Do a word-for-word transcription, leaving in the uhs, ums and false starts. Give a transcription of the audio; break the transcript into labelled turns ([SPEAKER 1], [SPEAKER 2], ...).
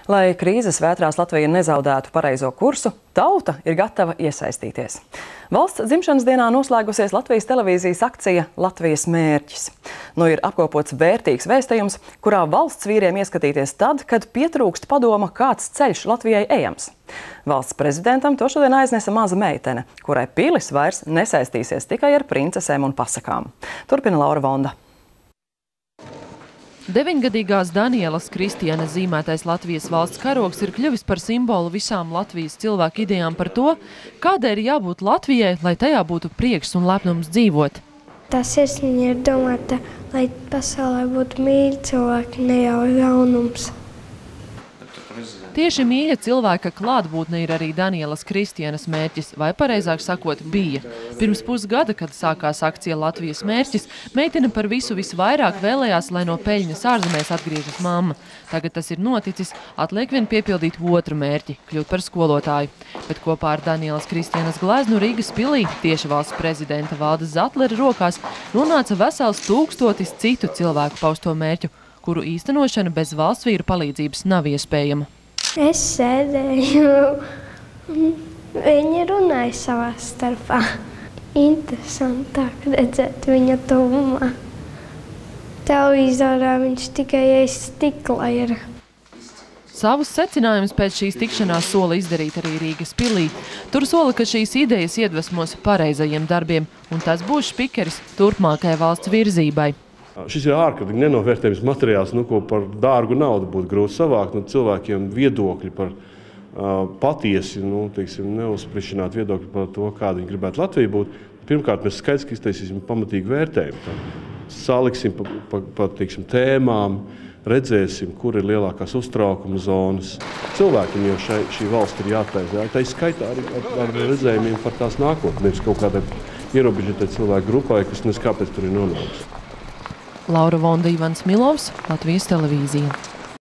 [SPEAKER 1] Lai krīzes vētrās Latvija nezaudētu pareizo kursu, tauta ir gatava iesaistīties. Valsts dzimšanas dienā noslēgusies Latvijas televīzijas akcija Latvijas mērķis. Nu ir apkopots vērtīgs vēstījums, kurā valsts vīriem ieskatīties tad, kad pietrūkst padoma, kāds ceļš Latvijai ejams. Valsts prezidentam to šodien aiznesa maza meitene, kurai pilis vairs nesaistīsies tikai ar princesēm un pasakām. Turpina Laura Vonda.
[SPEAKER 2] Deviņgadīgās Danielas Kristienes zīmētais Latvijas valsts karogs ir kļuvis par simbolu visām Latvijas cilvēku idejām par to, kādai ir jābūt Latvijai, lai tajā būtu prieks un lepnums dzīvot.
[SPEAKER 3] Tā sirsniņa ir domāta, lai pasaulē būtu mīļi cilvēki, ne jau ļaunums.
[SPEAKER 2] Tieši mīļa cilvēka klātbūtne ir arī Danielas Kristienes mērķis, vai pareizāk sakot, bija. Pirms pusgada, kad sākās akcija Latvijas mērķis, meitene par visu visvairāk vēlējās, lai no peļņas ārzemēs atgriežas mamma. Tagad tas ir noticis, atliek vien piepildīt otru mērķi – kļūt par skolotāju. Bet kopā ar Danielas Kristienes gleznu Rīgas pilī, tieši valsts prezidenta Valdes Zatlera rokās, nonāca vesels tūkstotis citu cilvēku pausto mērķu, kuru īstenošana bez valsts vīru palīdzības nav iespējama.
[SPEAKER 3] Es sēdēju, viņi runāja savā starpā. Interesantāk redzēt viņa tuvumā. Televizorā viņš tikai aiz stikla ir.
[SPEAKER 2] Savus secinājumus pēc šīs tikšanās sola izdarīt arī Rīgas pilī. Tur sola, ka šīs idejas iedvesmos pareizajiem darbiem, un tas būs špikeris turpmākajai valsts virzībai.
[SPEAKER 4] Šis ir ārkārtīgi nenovērtējums materiāls, nu, ko par dārgu naudu būtu grūti savākt. Nu, cilvēkiem viedokļi par uh, patiesi, nu, teiksim, neuzsprišanāt viedokļi par to, kāda viņi gribētu Latviju būt. Pirmkārt, mēs skaidrs, ka iztaisīsim pamatīgi vērtējumu. Tā. Saliksim pa, pa, pa teiksim, tēmām, redzēsim, kur ir lielākās uztraukuma zonas. Cilvēkiem jau šai, šī valsts ir jātaisa. Tā ir skaitā arī ar, ar redzējumiem par tās nākotnē, nevis kaut kādai ierobežotai cilvēku grupai, kas nes kāpēc tur ir nonākusi.
[SPEAKER 2] Laura Vonda, Ivans Milovs, Latvijas televīzija.